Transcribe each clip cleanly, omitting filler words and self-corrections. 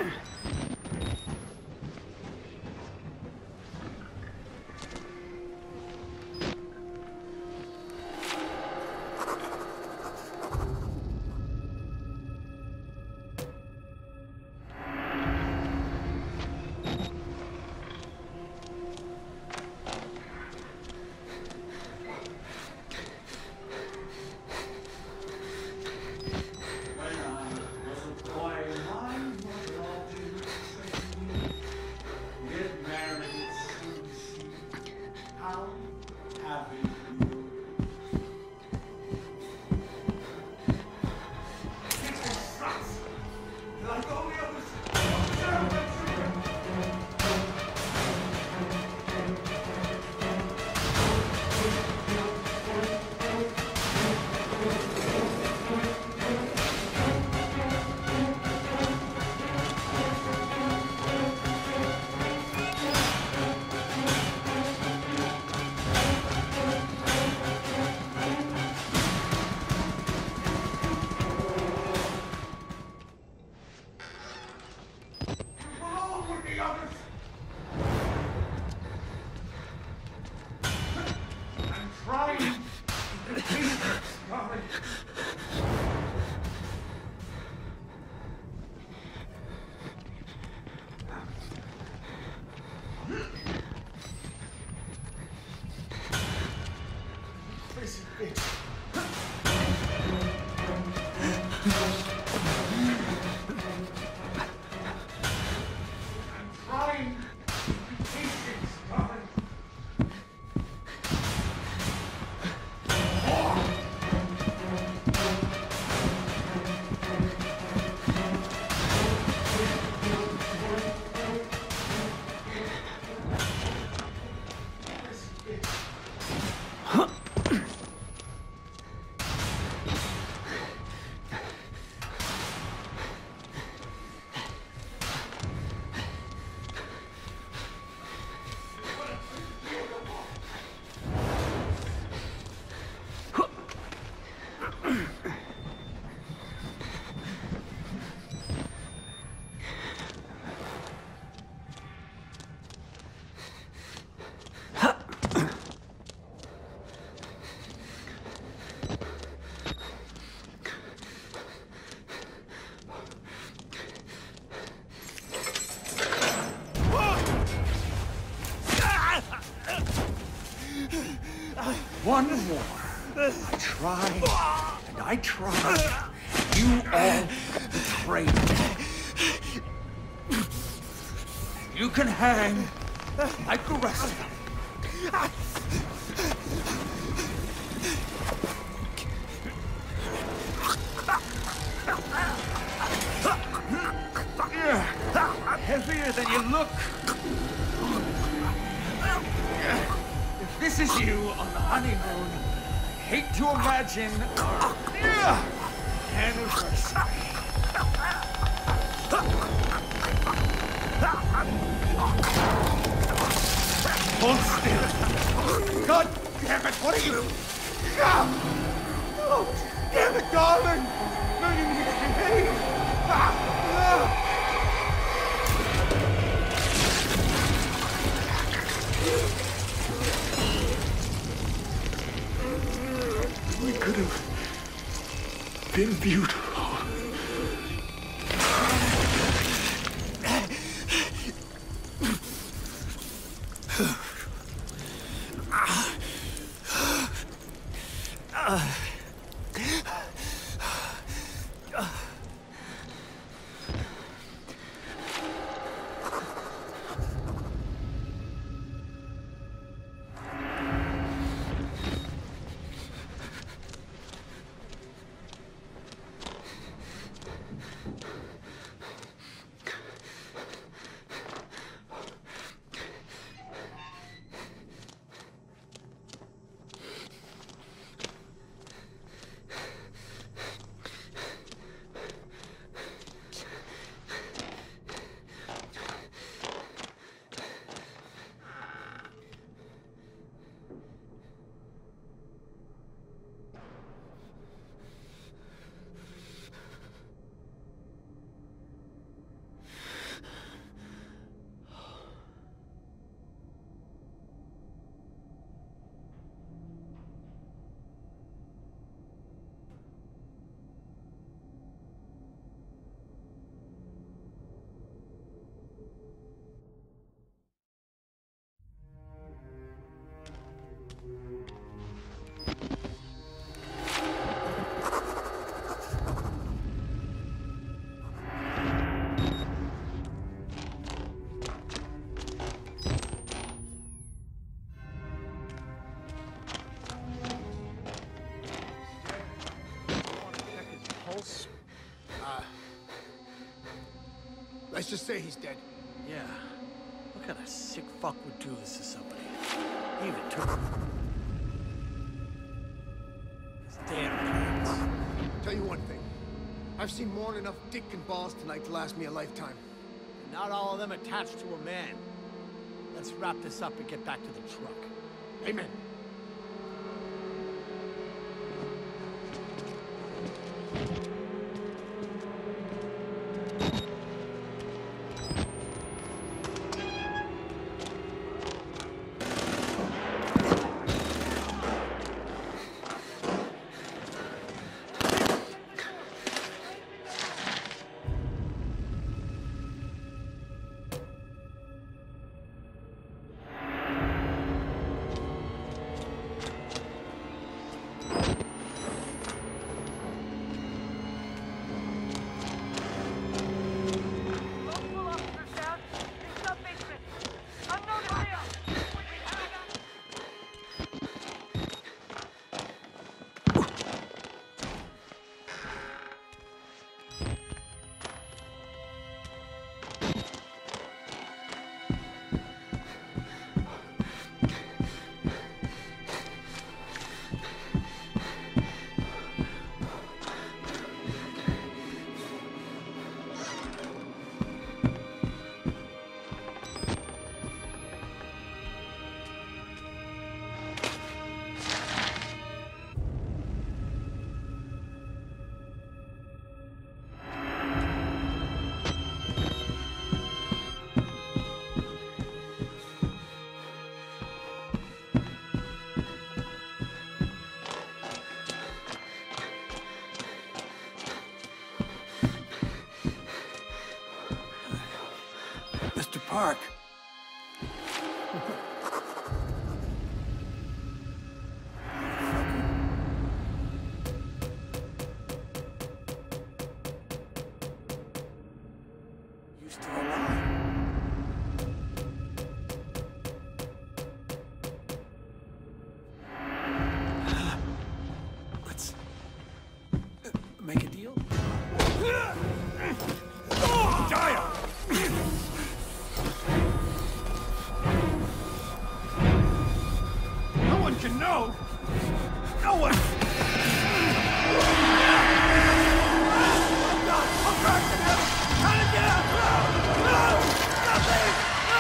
One more. I tried, and I tried. You all betrayed me. You can hang like the rest of them. Heavier than you look. If this is you on the honeymoon, I hate to imagine our anniversary. Hold still. God damn it, what are you? Oh, damn it, darling! No, you need to behave! We could have been beautiful. Let's just say he's dead. Yeah. What kind of sick fuck would do this to somebody? He even took his damn pants. Tell you one thing. I've seen more than enough dick and balls tonight to last me a lifetime. And not all of them attached to a man. Let's wrap this up and get back to the truck. Amen. Mr. Park. You still alive? Let's make a deal. Dyer! No one can know! No one! I'm back to him! Trying to get out! No! Nothing!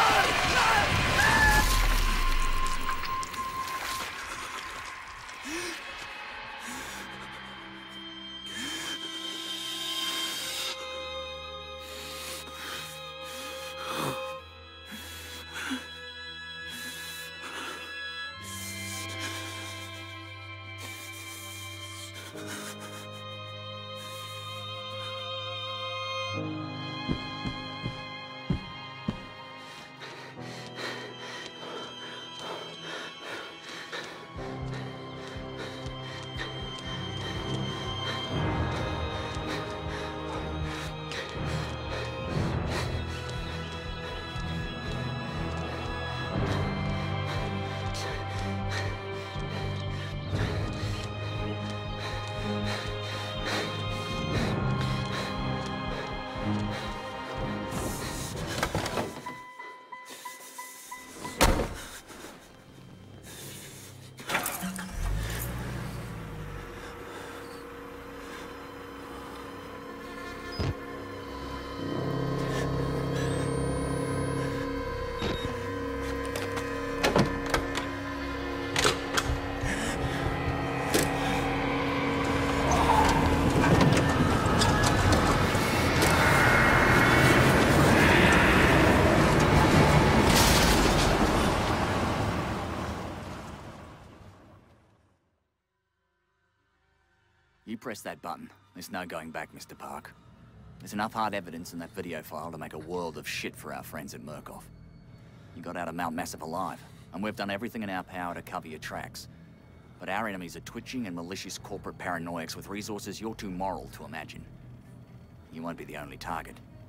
You press that button. There's no going back, Mr. Park. There's enough hard evidence in that video file to make a world of shit for our friends at Murkoff. You got out of Mount Massive alive, and we've done everything in our power to cover your tracks. But our enemies are twitching and malicious corporate paranoics with resources you're too moral to imagine. You won't be the only target.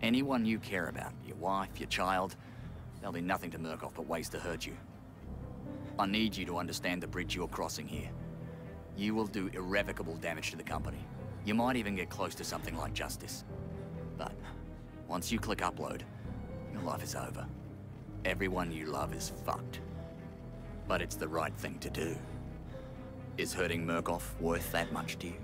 Anyone you care about, your wife, your child, they'll be nothing to Murkoff but ways to hurt you. I need you to understand the bridge you're crossing here. You will do irrevocable damage to the company. You might even get close to something like justice. But once you click upload, your life is over. Everyone you love is fucked. But it's the right thing to do. Is hurting Murkoff worth that much to you?